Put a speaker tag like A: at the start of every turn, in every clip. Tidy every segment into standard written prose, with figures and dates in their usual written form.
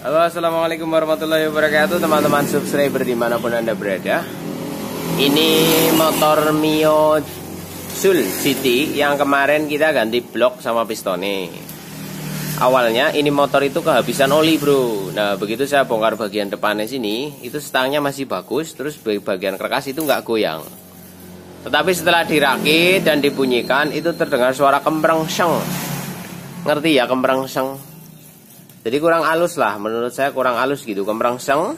A: Halo, assalamualaikum warahmatullahi wabarakatuh, teman-teman subscriber dimanapun anda berada. Ini motor Mio Sul City yang kemarin kita ganti blok sama pistonnya. Awalnya ini motor itu kehabisan oli bro. Nah begitu saya bongkar bagian depannya sini, itu stangnya masih bagus, terus bagian karkas itu nggak goyang. Tetapi setelah dirakit dan dibunyikan, itu terdengar suara kemprengseng. Ngerti ya kemprengseng? Jadi kurang halus lah, menurut saya kurang halus gitu, kemprengseng.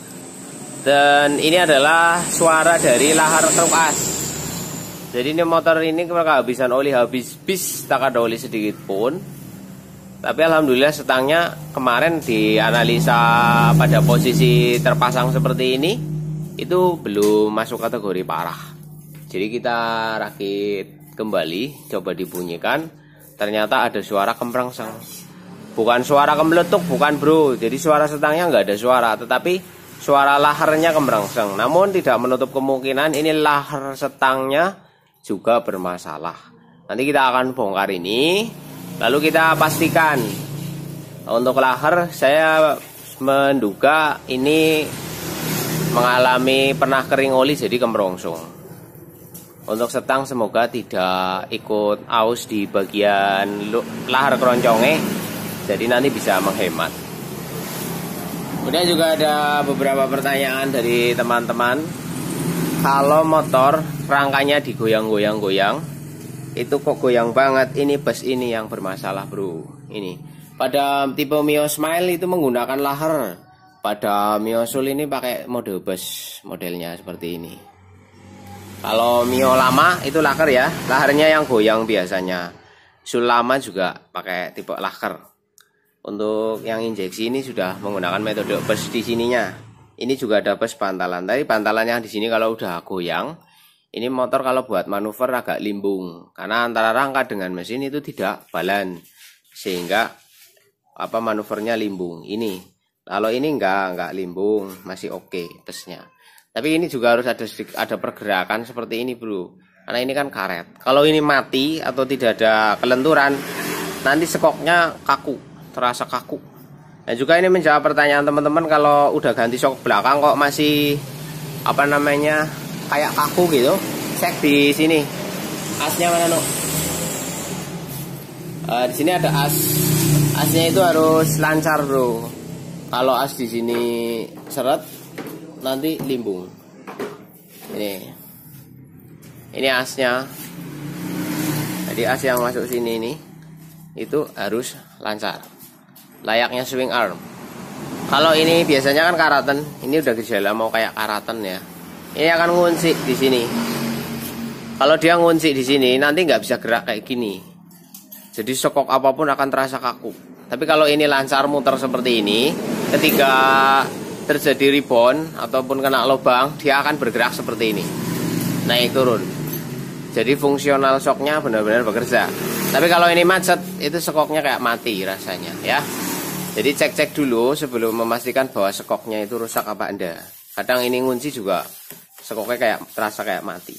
A: Dan ini adalah suara dari lahar truk as. Jadi ini motor ini kehabisan oli, habis bis, tak ada oli sedikit pun. Tapi alhamdulillah setangnya kemarin dianalisa pada posisi terpasang seperti ini, itu belum masuk kategori parah. Jadi kita rakit kembali, coba dibunyikan, ternyata ada suara kemprengseng. Bukan suara kemeletuk, bukan bro. Jadi suara setangnya nggak ada suara, tetapi suara laharnya kemprengseng. Namun tidak menutup kemungkinan ini lahar setangnya juga bermasalah. Nanti kita akan bongkar ini, lalu kita pastikan. Untuk lahar saya menduga ini mengalami pernah kering oli jadi kemrongsong. Untuk setang semoga tidak ikut aus di bagian lahar keroncongnya, jadi nanti bisa menghemat. Kemudian juga ada beberapa pertanyaan dari teman-teman. Kalau motor rangkanya digoyang-goyang-goyang, itu kok goyang banget, ini bus ini yang bermasalah bro. Ini pada tipe Mio Smile itu menggunakan lahar. Pada Mio Sul ini pakai mode bus, modelnya seperti ini. Kalau Mio lama itu lahar ya, laharnya yang goyang biasanya. Sul lama juga pakai tipe lahar. Untuk yang injeksi ini sudah menggunakan metode bus di sininya. Ini juga ada bus bantalan. Tapi bantalan yang di sini kalau udah goyang, ini motor kalau buat manuver agak limbung. Karena antara rangka dengan mesin itu tidak balan, sehingga manuvernya limbung. Ini kalau ini enggak limbung, masih oke busnya. Tapi ini juga harus ada pergerakan seperti ini bro. Karena ini kan karet. Kalau ini mati atau tidak ada kelenturan, nanti sekoknya kaku, terasa kaku. Dan juga ini menjawab pertanyaan teman-teman, kalau udah ganti sok belakang kok masih kayak kaku gitu. Cek di sini asnya mana no? Di sini ada as. Asnya itu harus lancar bro. Kalau as di sini seret, nanti limbung. Ini asnya. Jadi as yang masuk sini ini itu harus lancar, layaknya swing arm. Kalau ini biasanya kan karaten, ini udah gejala mau kayak karaten ya. Ini akan ngunci di sini. Kalau dia ngunci di sini, nanti nggak bisa gerak kayak gini. Jadi sekok apapun akan terasa kaku. Tapi kalau ini lancar muter seperti ini, ketika terjadi rebound ataupun kena lubang, dia akan bergerak seperti ini, naik turun. Jadi fungsional shocknya benar-benar bekerja. Tapi kalau ini macet, itu sekoknya kayak mati rasanya ya. Jadi cek-cek dulu sebelum memastikan bahwa sekoknya itu rusak apa enggak. Kadang ini ngunci juga sekoknya kayak terasa kayak mati.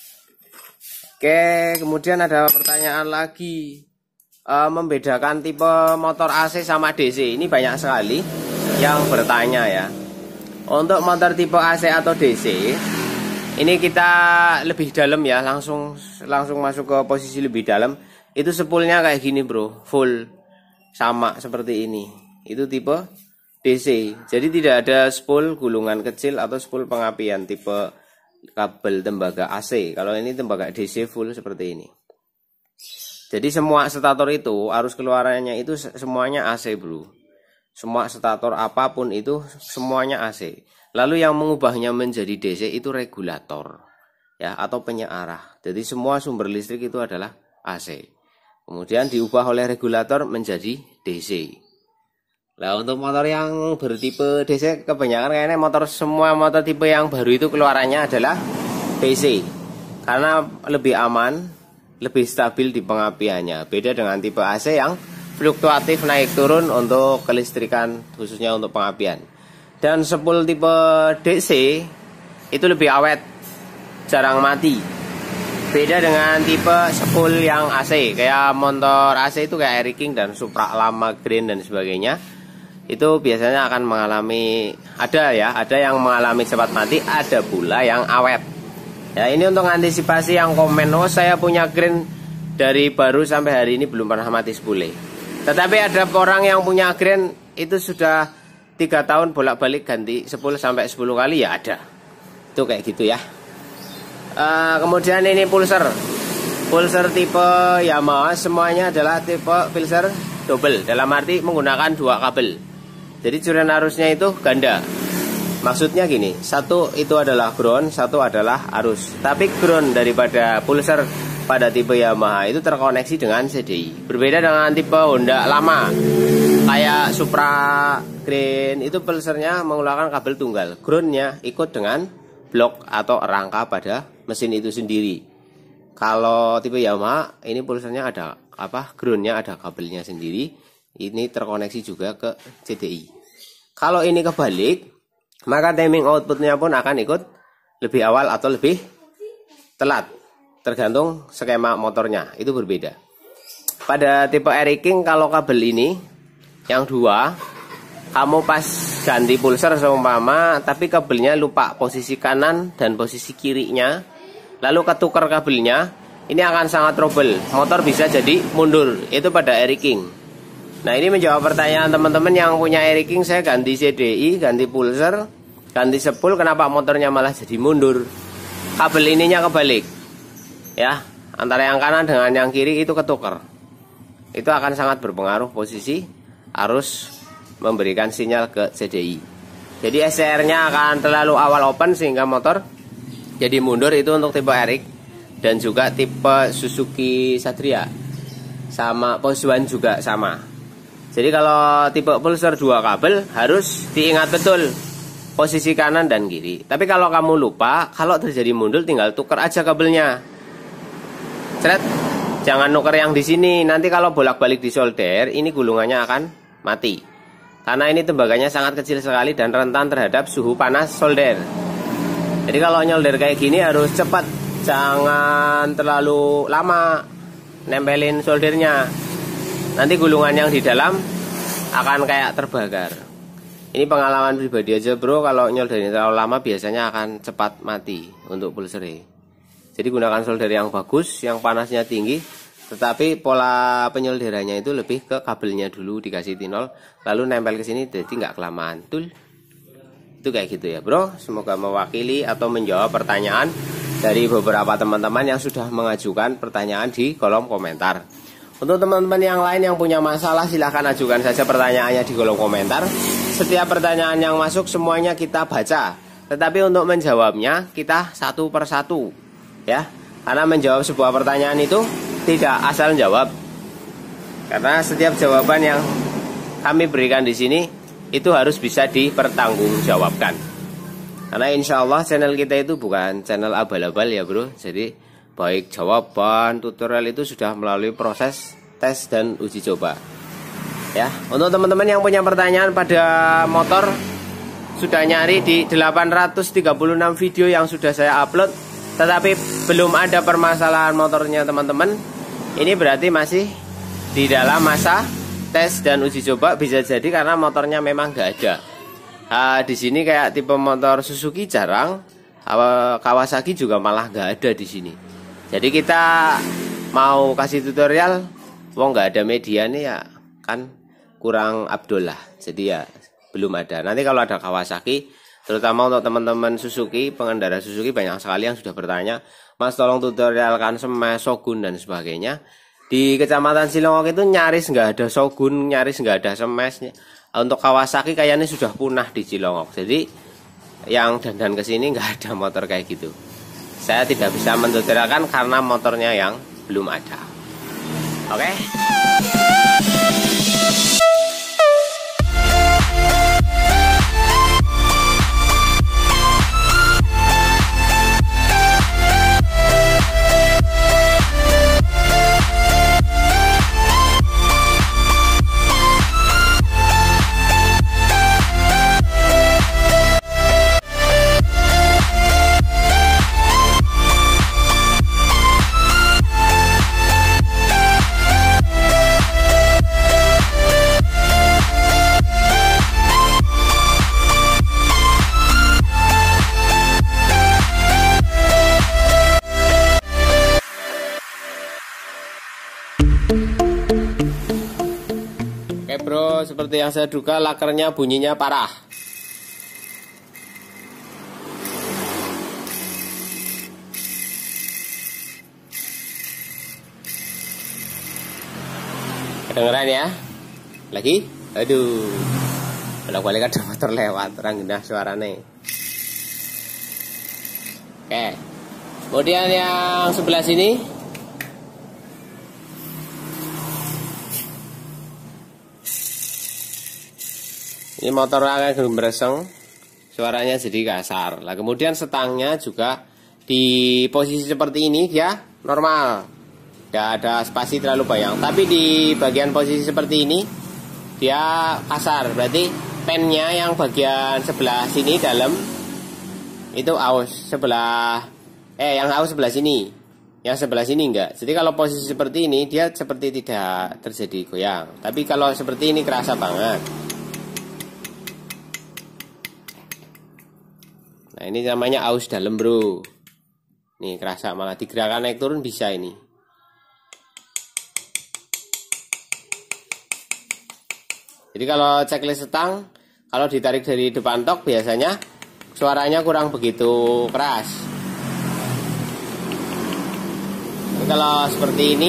A: Oke, kemudian ada pertanyaan lagi, membedakan tipe motor AC sama DC. Ini banyak sekali yang bertanya ya. Untuk motor tipe AC atau DC, ini kita lebih dalam ya, langsung masuk ke posisi lebih dalam. Itu spoolnya kayak gini bro, full sama seperti ini. Itu tipe DC. Jadi tidak ada spool gulungan kecil atau spool pengapian tipe kabel tembaga AC. Kalau ini tembaga DC full seperti ini. Jadi semua stator itu arus keluarannya itu semuanya AC bro. Semua stator apapun itu semuanya AC. Lalu yang mengubahnya menjadi DC itu regulator ya, atau penyearah. Jadi semua sumber listrik itu adalah AC. Kemudian diubah oleh regulator menjadi DC. Nah untuk motor yang bertipe DC, kebanyakan kayaknya semua motor tipe yang baru itu keluarannya adalah DC. Karena lebih aman, lebih stabil di pengapiannya. Beda dengan tipe AC yang fluktuatif naik turun untuk kelistrikan, khususnya untuk pengapian. Dan spool tipe DC itu lebih awet, jarang mati. Beda dengan tipe spool yang AC, kayak motor AC itu kayak Air King dan Supra lama, Grand dan sebagainya. itu biasanya akan mengalami, ada yang mengalami cepat mati, ada pula yang awet. Ya, ini untuk antisipasi yang komen, oh saya punya kren dari baru sampai hari ini belum pernah mati spule. Tetapi ada orang yang punya kren itu sudah 3 tahun bolak-balik ganti 10 sampai 10 kali, ya ada. Itu kayak gitu ya. Kemudian ini pulser tipe Yamaha, semuanya adalah tipe pulser double, dalam arti menggunakan 2 kabel. Jadi curian arusnya itu ganda. Maksudnya gini, satu itu adalah ground, satu adalah arus. Tapi ground daripada pulser pada tipe Yamaha itu terkoneksi dengan CDI. Berbeda dengan tipe Honda lama, kayak Supra Green, itu pulsernya menggunakan kabel tunggal. Groundnya ikut dengan blok atau rangka pada mesin itu sendiri. Kalau tipe Yamaha ini pulsernya ada groundnya ada kabelnya sendiri. Ini terkoneksi juga ke CDI. Kalau ini kebalik, maka timing outputnya pun akan ikut lebih awal atau lebih telat, tergantung skema motornya, itu berbeda. Pada tipe Eric King, kalau kabel ini yang 2, kamu pas ganti pulser seumpama, tapi kabelnya lupa posisi kanan dan posisi kirinya, lalu ketukar kabelnya, ini akan sangat trouble. Motor bisa jadi mundur. Itu pada Eric King. Nah, ini menjawab pertanyaan teman-teman yang punya Eric King. Saya ganti CDI, ganti pulser, ganti sepul, kenapa motornya malah jadi mundur? Kabel ininya kebalik. Ya, antara yang kanan dengan yang kiri itu ketukar. Itu akan sangat berpengaruh posisi arus memberikan sinyal ke CDI. Jadi SCR-nya akan terlalu awal open sehingga motor jadi mundur. Itu untuk tipe Eric dan juga tipe Suzuki Satria, sama Poswan juga sama. Jadi kalau tipe pulser 2 kabel harus diingat betul posisi kanan dan kiri. Tapi kalau kamu lupa, kalau terjadi mundur tinggal tukar aja kabelnya. Cret, jangan nuker yang di sini. Nanti kalau bolak-balik di solder, ini gulungannya akan mati. Karena ini tembaganya sangat kecil sekali dan rentan terhadap suhu panas solder. Jadi kalau nyolder kayak gini harus cepat, jangan terlalu lama nempelin soldernya. Nanti gulungan yang di dalam akan kayak terbakar. Ini pengalaman pribadi aja bro, kalau nyoldernya terlalu lama biasanya akan cepat mati untuk pulser. Jadi gunakan solder yang bagus, yang panasnya tinggi, tetapi pola penyolderannya itu lebih ke kabelnya dulu dikasih tinol, lalu nempel ke sini, jadi nggak kelamaan. Itu kayak gitu ya bro. Semoga mewakili atau menjawab pertanyaan dari beberapa teman-teman yang sudah mengajukan pertanyaan di kolom komentar. Untuk teman-teman yang lain yang punya masalah, silahkan ajukan saja pertanyaannya di kolom komentar. Setiap pertanyaan yang masuk semuanya kita baca, tetapi untuk menjawabnya kita satu persatu ya. Karena menjawab sebuah pertanyaan itu tidak asal jawab, karena setiap jawaban yang kami berikan di sini itu harus bisa dipertanggungjawabkan. Karena insya Allah channel kita itu bukan channel abal-abal ya bro. Jadi baik jawaban, tutorial itu sudah melalui proses tes dan uji coba ya. Untuk teman-teman yang punya pertanyaan pada motor, sudah nyari di 836 video yang sudah saya upload, tetapi belum ada permasalahan motornya teman-teman, ini berarti masih di dalam masa tes dan uji coba. Bisa jadi karena motornya memang nggak ada. Di sini kayak tipe motor Suzuki jarang, Kawasaki juga malah nggak ada di sini. Jadi kita mau kasih tutorial, wong nggak ada media nih ya, kan kurang abdul lah. Jadi ya belum ada. Nanti kalau ada Kawasaki, terutama untuk teman-teman Suzuki, pengendara Suzuki banyak sekali yang sudah bertanya, Mas tolong tutorialkan smash, shogun dan sebagainya. Di Kecamatan Cilongok itu nyaris nggak ada shogun, nyaris nggak ada smash. Untuk Kawasaki kayaknya sudah punah di Cilongok. Jadi yang dandan ke sini nggak ada motor kayak gitu. Saya tidak bisa mentutorialkan karena motornya yang belum ada. Oke. seperti yang saya duga, lakernya bunyinya parah. Kedengeran ya? Lagi? Aduh. Bolak-balik ada motor lewat, orang genah suaranya. Oke. Kemudian yang sebelah sini. Ini motor agak gemereseng, suaranya jadi kasar. Lah kemudian setangnya juga di posisi seperti ini dia normal, tidak ada spasi terlalu bayang. Tapi di bagian posisi seperti ini dia kasar, berarti pennya yang bagian sebelah sini dalam itu aus yang aus sebelah sini, yang sebelah sini enggak. Jadi kalau posisi seperti ini dia seperti tidak terjadi goyang. Tapi kalau seperti ini kerasa banget. Nah ini namanya aus dalam bro. Nih kerasa, malah digerakkan naik turun bisa ini. Jadi kalau checklist setang, kalau ditarik dari depan tok biasanya suaranya kurang begitu keras. Jadi kalau seperti ini,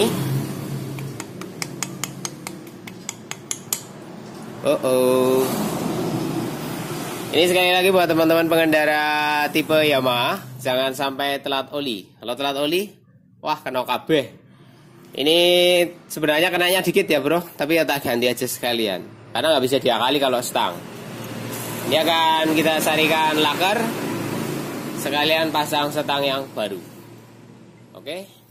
A: ini sekali lagi buat teman-teman pengendara tipe Yamaha, jangan sampai telat oli. Kalau telat oli, wah kena kabeh. Ini sebenarnya kenanya dikit ya bro, tapi ya tak ganti aja sekalian, karena nggak bisa diakali kalau stang. Ini akan kita sarikan laker, sekalian pasang setang yang baru. Oke.